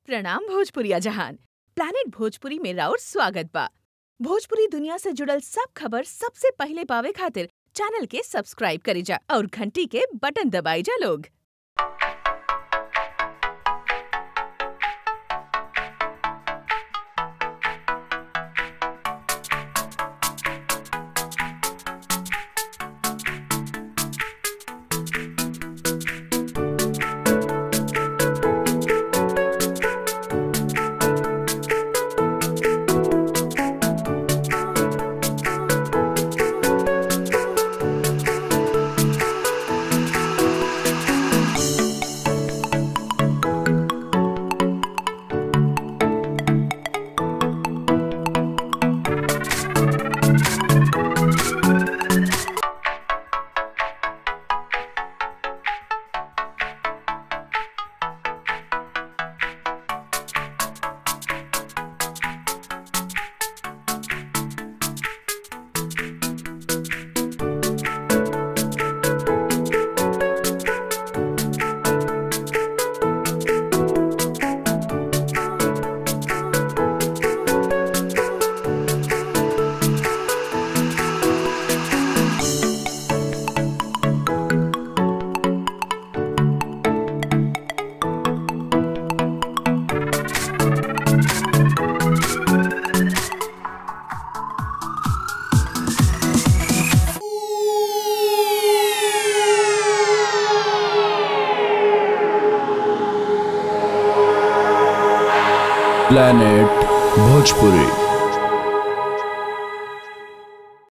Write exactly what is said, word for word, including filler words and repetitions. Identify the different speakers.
Speaker 1: प्रणाम भोजपुरिया जहान। प्लानिट भोजपुरी में राउर स्वागत बा। भोजपुरी दुनिया से जुड़ल सब खबर सबसे पहले पावे खातिर चैनल के सब्सक्राइब करी जा और घंटी के बटन दबाई जा लोग।
Speaker 2: प्लैनेट भोजपुरी।